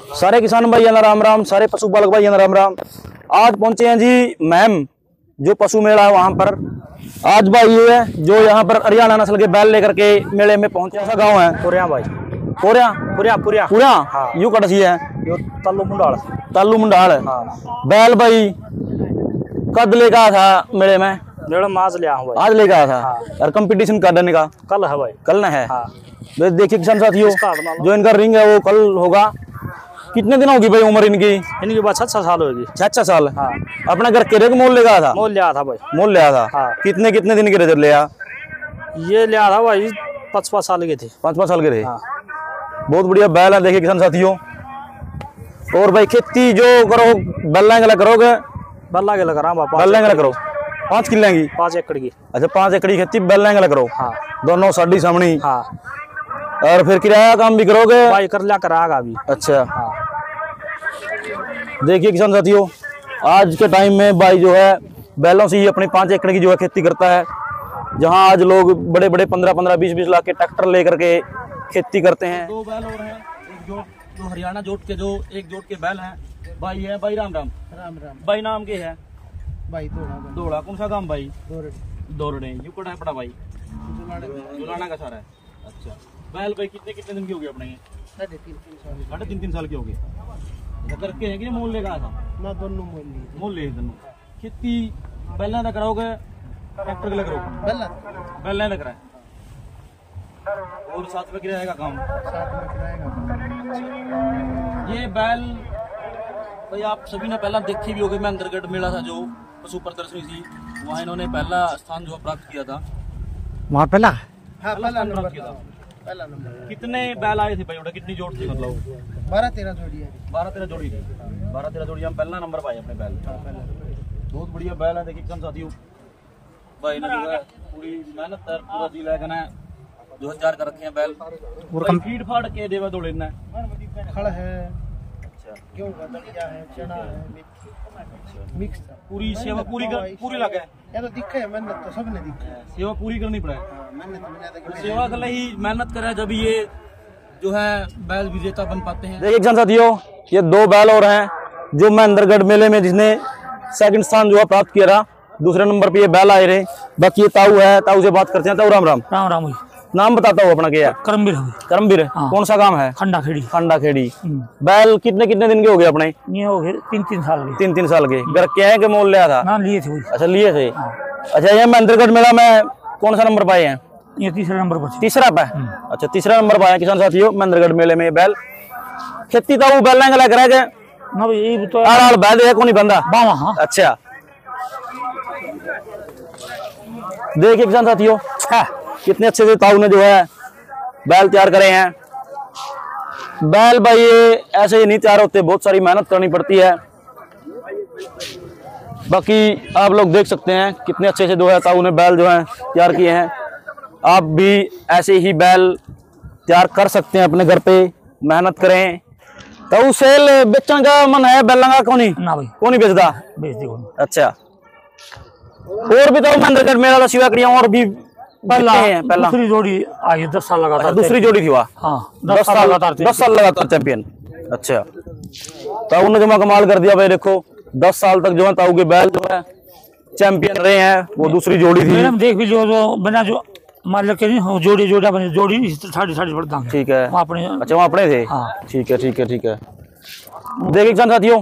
सारे किसान भाई राम राम, सारे पशुपालक भाई राम राम। आज पहुंचे हैं जी मैम जो पशु मेला है वहां पर। आज भाई ये है जो यहाँ पर हरियाणा नस्ल के बैल लेकर के मेले में पहुंचे। ऐसा गाँव है पुरिया भाई, पुरिया पुरिया पुरिया पुरिया हाँ। यू कटसी है यो तल्लू मुंडाल, तालू मुंडाल हाँ। बैल भाई कद लेकर आया था मेले में? मैडम आज ले आया हूँ भाई, आज लेकर आया था हाँ। यार। कंपटीशन का डरने का कल है भाई, कल ना है हाँ। देखिए किसान साथियों इसका आगमा लो। जो इनका रिंग है वो कल होगा। कितने दिन होगी भाई उम्र इनकी? इनकी बात 6 साल होगी। 6 साल हाँ। अपने घर के मोल ले गया था? मोल ले आया था भाई, मोल ले आया था हाँ। कितने कितने दिन के रिजल्ट ले आया? ये ले आया था भाई 5 साल के थे। 5 साल के रहे हाँ। बहुत बढ़िया बैल है देखिए किसान साथियों। और भाई खेती जो करो बल्ला गला करोगे? बल्ला के लगा रहा हूँ बल्ला गला करो 5 किले की? 5 एकड़ की। अच्छा 5 एकड़ की खेती बल्ला गला करो? हाँ। दोनों साड़ी सामनी? हाँ। और फिर किराया काम भी करोगे? भाई कर लिया करागा अभी। अच्छा हाँ। देखिए किसान साथियों आज के टाइम में भाई जो है बैलों से ही अपनी 5 एकड़ की जो है खेती करता है। जहां आज लोग बड़े बड़े 15-15, 20-20 लाख के ट्रैक्टर लेकर के खेती करते हैं। 2 बैल और हैं, एक जो हरियाणा जोट के जो एक जोट के बैल हैं भाई है। भाई राम राम। राम राम भाई नाम के है? भाई दौड़ा कौन सा काम भाई? दौड़े यू कड़ा है पड़ा भाई जुलाना का सारा है। अच्छा बैल भाई कितने कितने दिन की हो गए अपने? 3.5 साल के हो गए। करके है कि मोल लेगा था ना? दोनों मोल ले दोनों। खेती बैला ना कराओगे ट्रैक्टर लग रहा बैला लग रहा है और साथ में किराए का काम? साथ में किराएगा। ये बैल भाई आप सभी ने पहला देखी भी होगी। महेंद्रगढ़ मेला था जो पशु प्रदर्शनी थी वहाँ इन्होंने पहला स्थान जो प्राप्त किया था। वहाँ पहला पहला नंबर किया था। पहला नंबर। कितने बैल आए थे भाई? उधर कितनी जोड़ थी? मतलब 12-13 जोड़ी है। 12-13 जोड़ी थी। 12-13 जोड़ी हम पहला नंबर पाए अपने बैल। बहुत बढ़िया बैल है देखिए किसान साथियों। भाई ने जो है पूरी मेहनत कर पूरा जी लेकर ना जो तैयार कर रखे हैं बैल और फीड फाड़ के देवा दौड़े ना खड़ है। अच्छा गेहूं का दलिया है, चना है, मिक्स पूरी सेवा पूरी लगे ये तो दिखे है। मेहनत तो सबने दिखे है। सेवा पूरी करनी पड़े। मेहनत सेवा कर ही मेहनत करे जब ये जो है बैल विजेता बन पाते हैं। देखिए किसान साथियों ये 2 बैल और हैं जो महेंद्रगढ़ मेले में जिसने 2nd स्थान जो है प्राप्त किया रहा। दूसरे नंबर पे ये बैल आए रहे। बाकी ये ताऊ है, ताऊ से बात करते हैं। ताऊ राम राम। राम राम। नाम बताता हूँ अपना क्या है? करमबीर। करमबीर। हाँ। कौन सा काम है? खंडा खेड़ी। खंडा खेड़ी। बैल कितने कितने दिन के हो गए अपने? ये हो गए 3-3 साल के। 3-3 साल के। घर क्या है कि मोल लिया था? ना लिए थे वही। अच्छा लिए थे। हाँ। अच्छा ये महेंद्रगढ़ मेला में कौन सा नंबर पाए हैं? ये 3रा नंबर पर। तीसरा पाए। अच्छा 3रा नंबर पाया किसान साथियों महेंद्रगढ़ मेले में बैल। खेती तो बैल लगा करेगा ना भाई ये तो बैल है कौन बंदा बावा। हाँ। अच्छा देखिए किसान साथियों कितने अच्छे से ताऊ ने जो है बैल तैयार करे हैं। बैल भाई ये ऐसे ही नहीं तैयार होते, बहुत सारी मेहनत करनी पड़ती है। बाकी आप लोग देख सकते हैं कितने अच्छे से जो है ताऊ ने बैल जो है तैयार किए हैं। आप भी ऐसे ही बैल तैयार कर सकते हैं अपने घर पे, मेहनत करें। ताऊ सेल बेचने का मन है बैलों का? कौन ना भाई कौन ही बेचता? बेच दे। अच्छा और भी तो महेंद्रगढ़ मेला का शिवाकड़ियां और भी पहला पहला दूसरी जोड़ी आई 10 साल लगातार। दूसरी जोड़ी थी वहाँ? हाँ 10 साल लगातार चैंपियन। अच्छा ताऊ ने जमा कमाल कर दिया भाई। देखो 10 साल तक जो है ताऊ के बैल जो है चैंपियन रहे हैं। वो दूसरी जोड़ी थी। मैडम देख भी जो बना जो मान के नहीं जोड़ी बने जोड़ी साढ़े बढ़ता। ठीक है वहाँ अपने। अच्छा वहाँ अपने थे। हाँ। ठीक है ठीक है ठीक है। देखिए किसान साथियों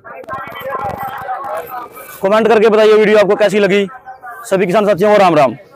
कमेंट करके बताइए वीडियो आपको कैसी लगी। सभी किसान साथियों को राम राम।